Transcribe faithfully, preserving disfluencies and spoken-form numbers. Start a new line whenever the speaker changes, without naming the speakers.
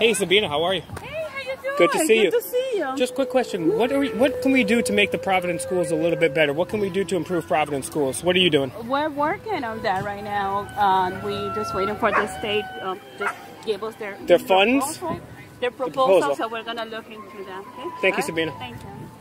Hey, Sabina, how are you?
Hey, how you doing?
Good to see you.
Good to see you.
Just a quick question. What, are we, what can we do to make the Providence schools a little bit better? What can we do to improve Providence schools? What are you doing?
We're working on that right now. Um, we're just waiting for the state um, just give us their,
Their funds?
proposal, their proposal,
proposal.
so we're going to look into that. Okay?
Thank you,
All right?
Sabina.
Thank you.